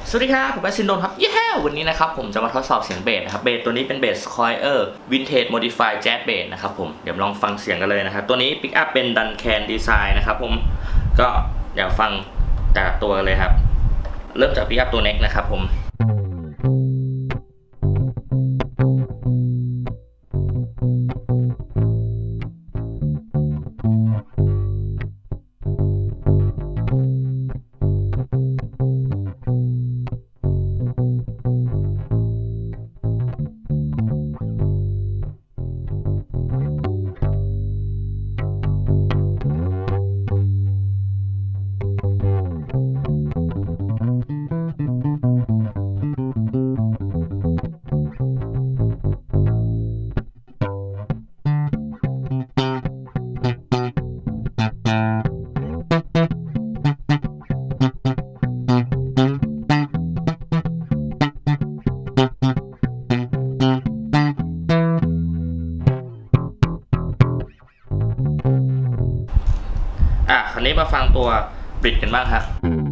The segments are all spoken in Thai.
สวัสดีครับผมแอซินโดนครับเย้วันนี้นะครับผมจะมาทดสอบเสียงเบสนะครับเบสตัวนี้เป็นเบส Squire Vintage Modified Jazz Bass นะครับผมเดี๋ยวลองฟังเสียงกันเลยนะครับตัวนี้ปิกอัพเป็น Duncan Design นะครับผมก็เดี๋ยวฟังแต่ละตัวเลยครับเริ่มจากปิกอัพตัว neck นะครับผมคราวนี้มาฟังตัวบริดกันบ้างครับ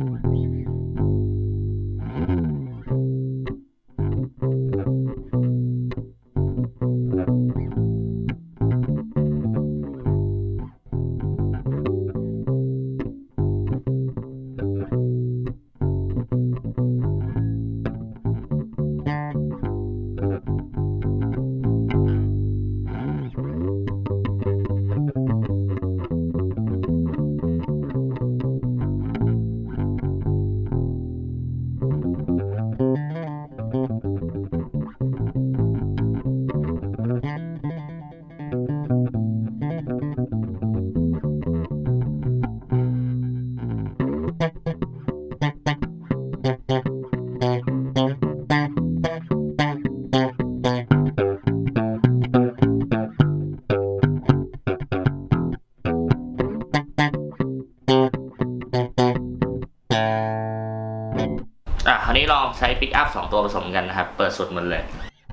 คราวนี้ลองใช้ปิกอัพ2ตัวผสมกันนะครับเปิดสุดหมดเลย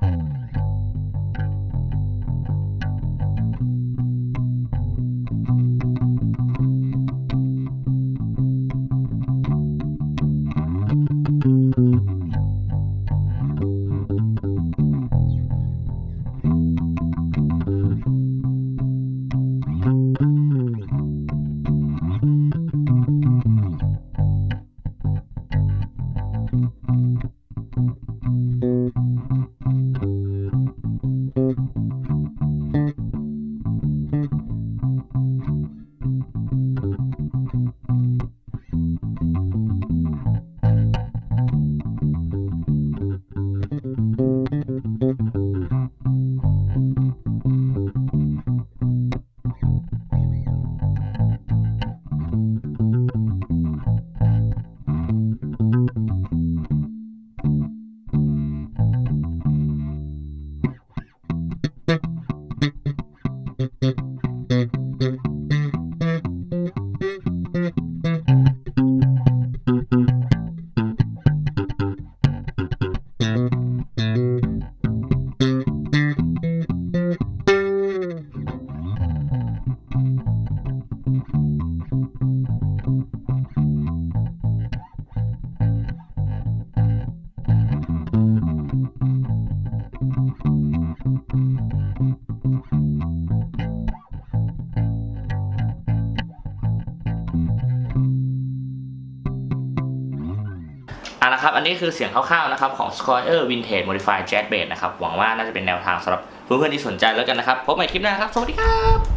นะครับอันนี้คือเสียงคร่าวๆนะครับของ Squire Vintage Modified Jazz Bass นะครับหวังว่าน่าจะเป็นแนวทางสำหรับเพื่อนๆที่สนใจแล้วกันนะครับพบใหม่คลิปหน้าครับสวัสดีครับ